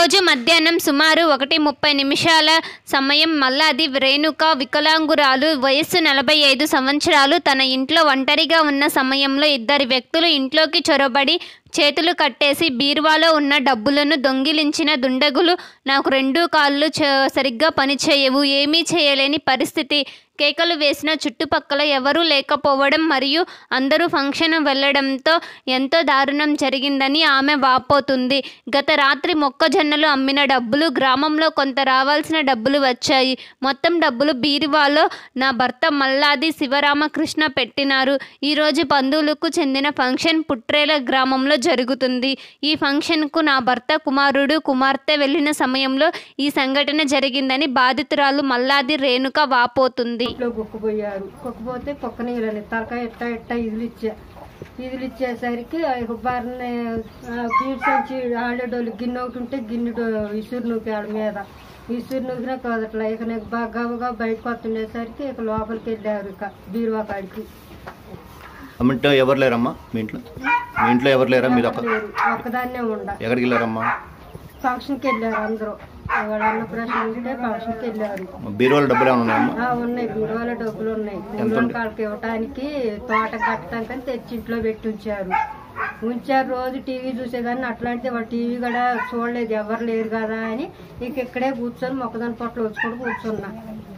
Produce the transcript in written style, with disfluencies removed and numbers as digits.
రోజు మధ్యాహ్నం సుమారు 1:30 సమయం మల్లాది రేణుక వికలాంగురాలు వయస్సు 45 సంవత్సరాలు తన ఇంట్లో ఒంటరిగా ఉన్న సమయంలో ఇద్దరు వ్యక్తులు ఇంట్లోకి చొరబడి చేతులు కట్టేసి బీరువాలో ఉన్న డబ్బులను దొంగిలించిన దుండగులు నాకు 2 కాళ్ళు సరిగ్గా పనిచేయవు, ఏమీ చేయలేని పరిస్థితి. కేకలు వేసిన చుట్టుపక్కల ఎవరూ లేకపోవడం మరియు అందరూ ఫంక్షన్ వెళ్లడంతో ఎంతో దారుణం జరిగిందని ఆమె వాపోతుంది. గత రాత్రి మొక్కజొన్నలు అమ్మిన డబ్బులు, గ్రామంలో కొంత రావాల్సిన డబ్బులు వచ్చాయి. మొత్తం డబ్బులు బీరువాలో నా భర్త మల్లాది శివరామకృష్ణ పెట్టినారు. ఈరోజు బంధువులకు చెందిన ఫంక్షన్ పుట్రేల గ్రామంలో జరుగుతుంది. ఈ ఫంక్షన్కు నా భర్త కుమారుడు కుమార్తె వెళ్లిన సమయంలో ఈ సంఘటన జరిగిందని బాధితురాలు మల్లాది రేణుక వాపోతుంది. కుక్కుపోయారు. కుక్కపోతే పక్క నీళ్ళని తలకాయ ఇట్ట ఇదిలు ఇచ్చేసరికి బారిని బీడ్స్ నుంచి ఆడేటోళ్ళు గిన్నె ఒకటి ఉంటే గిన్నె ఇసురు నూకాడు మీద. ఇసురు నూకినా కదట్లా. ఇక నాకు బాగా బయటకు వస్తుండేసరికి ఇక లోపలికి వెళ్ళారు. ఇక బీరువా కాడికి. ఎవరు లేరమ్మా మీ ఇంట్లో ఎవరు లేరా? మీరు ఒక్కదాన్నే ఉండ. ఎక్కడికి వెళ్ళారమ్మా? ఫంక్షన్కి వెళ్ళారు అందరూ. అన్నప్రాషన్ ఉంటే ఫంక్షన్కి వెళ్ళారు. బీరువాలో డబ్బులు ఏమన్నా ఉన్నాయి? బీరువాలో డబ్బులు ఉన్నాయి. కాళ్ళకి ఇవ్వటానికి తోట కట్టడానికి తెచ్చి ఇంట్లో పెట్టి ఉంచారు. రోజు టీవీ చూసేదాన్ని. అట్లాంటిది వాళ్ళు టీవీ కూడా చూడలేదు, ఎవరు లేరు కదా అని ఇక్కడే కూర్చొని మొక్కదాని పొట్లు వచ్చుకుంటూ కూర్చున్నా.